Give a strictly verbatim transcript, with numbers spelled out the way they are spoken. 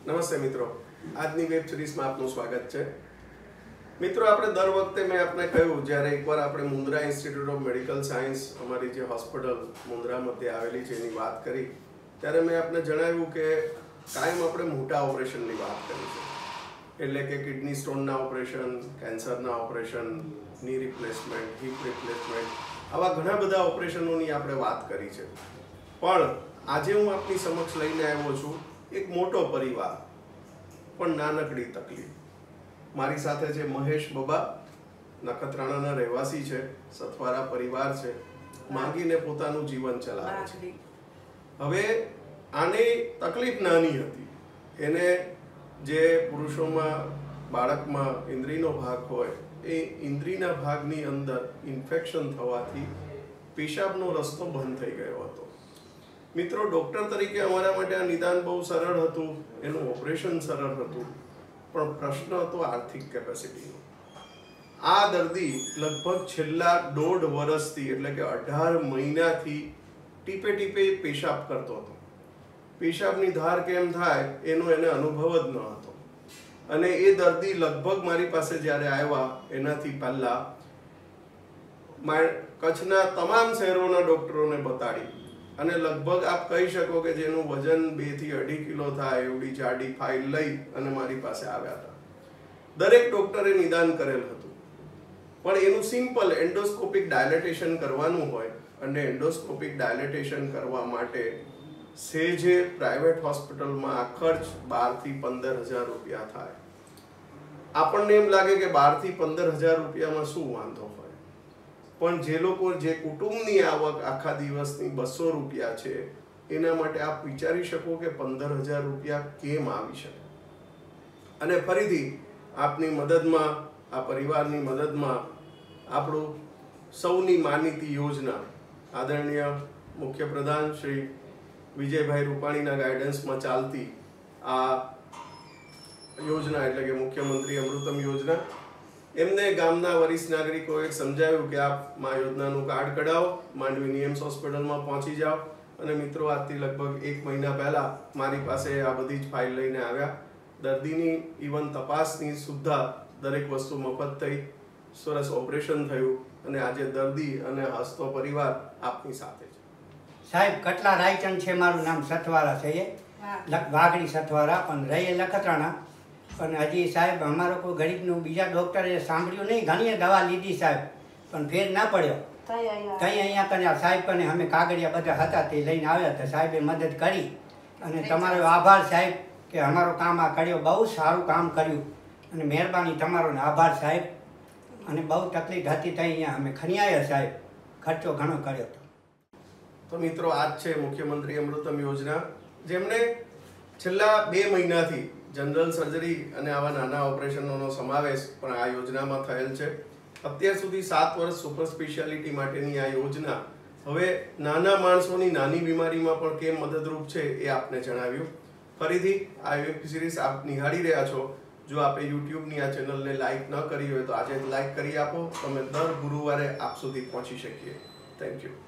નમસ્તે મિત્રો, આજની વેબ સિરીઝમાં આપનું સ્વાગત છે। મિત્રો, આપણે દર વખતે મેં આપને કહ્યું જ્યારે એકવાર આપણે Mundra institute of medical science અમારી જે હોસ્પિટલ મુન્દ્રા મધ્યે આવેલી છે એની વાત કરી ત્યારે મેં આપને જણાવ્યું કે કાયમ આપણે મોટા ઓપરેશનની વાત કરી છે, એટલે કે કિડની સ્ટોનના ઓપરેશન, કેન્સરના operation, knee replacement, hip replacement, આવા ઘણા બધા ઓપરેશનોની આપણે વાત કરી છે। પણ આજે હું આપની સમક્ષ લઈને આવ્યો છું એક મોટો પરિવાર પણ નાનકડી તકલીફ। મારી સાથે છે મહેશ બબા, નખત્રાણાના રહેવાસી છે, સથવારા પરિવાર છે, માંગીને પોતાનું જીવન ચલાવે છે। હવે આની તકલીફ નાની હતી, એને જે પુરુષોમાં બાળકમાં ઇન્દ્રિયનો ભાગ હોય એ ઇન્દ્રિયના ભાગની અંદર ઇન્ફેક્શન થવાથી પેશાબનો રસ્તો બંધ થઈ ગયો હતો। મિત્રો, ડૉક્ટર તરીકે અમારા માટે આ નિદાન બહુ સરળ હતું, એનું ઓપરેશન સરળ હતું, પણ પ્રશ્ન હતો આર્થિક કેપેસિટીનો। આ દર્દી લગભગ છેલ્લા દોઢ વર્ષથી એટલે કે અઢાર મહિનાથી ટીપે ટીપે પેશાબ કરતો હતો। પેશાબની ધાર કેમ થાય એનો એને અનુભવ જ ન હતો, અને એ દર્દી લગભગ મારી પાસે જ્યારે આવ્યા એનાથી પહેલા કચ્છના તમામ શહેરોના ડૉક્ટરોને બતાડી અને લગભગ આપ કહી શકો કે જેનું વજન બે થી અઢી કિલો થાય એવડી જાડી ફાઇલ લઈ અને મારી પાસે આવ્યા હતા। દરેક ડોક્ટરે નિદાન કરેલ હતું, પણ એનું સિમ્પલ એન્ડોસ્કોપિક ડાયલેટેશન કરવાનું હોય અને એન્ડોસ્કોપિક ડાયલેટેશન કરવા માટે સેજે પ્રાઇવેટ હોસ્પિટલમાં આ ખર્ચ બાર થી પંદર હજાર રૂપિયા થાય। આપણને એમ લાગે કે બાર થી પંદર હજાર રૂપિયામાં શું વાંધો હોય, પણ જે લોકો જે કુટુંબની આવક આખા દિવસની બસો રૂપિયા છે એના માટે આપ વિચારી શકો કે પંદર હજાર રૂપિયા કેમ આવી શકે। અને ફરીથી આપની મદદમાં, આ પરિવારની મદદમાં આપણું સૌની માનીતી યોજના આદરણીય મુખ્યપ્રધાન શ્રી વિજયભાઈ રૂપાણીના ગાઈડન્સમાં ચાલતી આ યોજના એટલે કે મુખ્યમંત્રી અમૃતમ યોજના, એમને ગામના વરિષ્ઠ નાગરિકોએ સમજાવ્યું કે આપ મા યોજનાનું કાર્ડ કઢાવો, માંડવીની એમ્સ હોસ્પિટલમાં પહોંચી જાઓ। અને મિત્રો, આજથી લગભગ એક મહિના પહેલા મારી પાસે આ બધી જ ફાઇલ લઈને આવ્યા। દર્દીની ઇવન તપાસની સુદ્ધા દરેક વસ્તુ મફત થઈ, સરસ ઓપરેશન થયું અને આજે દર્દી અને હસતો પરિવાર આપની સાથે છે। સાહેબ, કટલા રાયચંદ છે, મારું નામ સથવારા છે, એ વાઘડી સથવારા, પણ રહીએ નખત્રાણા। પણ હજી સાહેબ અમારો કોઈ ગરીબનું બીજા ડૉક્ટરે સાંભળ્યું નહીં, ઘણી દવા લીધી સાહેબ, પણ ફેર ના પડ્યો। કંઈ અહીંયા કને સાહેબ કને અમે કાગળિયા બધા હતા તે લઈને આવ્યા હતા, સાહેબે મદદ કરી અને તમારો આભાર સાહેબ કે અમારો કામ આ કર્યો, બહુ સારું કામ કર્યું અને મહેરબાની તમારો આભાર સાહેબ। અને બહુ તકલીફ હતી ત્યાં અહીંયા અમે ખણી આવ્યા સાહેબ, ખર્ચો ઘણો કર્યો હતો। તો મિત્રો, આ જ છે મુખ્યમંત્રી અમૃતમ યોજના, જેમણે છેલ્લા બે મહિનાથી જનરલ સર્જરી અને આવા નાના ઓપરેશનોનો સમાવેશ પણ આ યોજનામાં થયેલ છે। અત્યાર સુધી સાત વર્ષ સુપર સ્પેશિયાલિટી માટેની આ યોજના હવે નાના માણસોની નાની બીમારીમાં પણ કેમ મદદરૂપ છે એ આપને જણાવ્યું। ફરીથી આ વેબ સિરીઝ આપ નિહાળી રહ્યા છો। જો આપે યુટ્યુબની આ ચેનલને લાઇક ન કરી હોય તો આજે લાઇક કરી આપો, તમે દર ગુરુવારે આપ સુધી પહોંચી શકીએ। Thank you.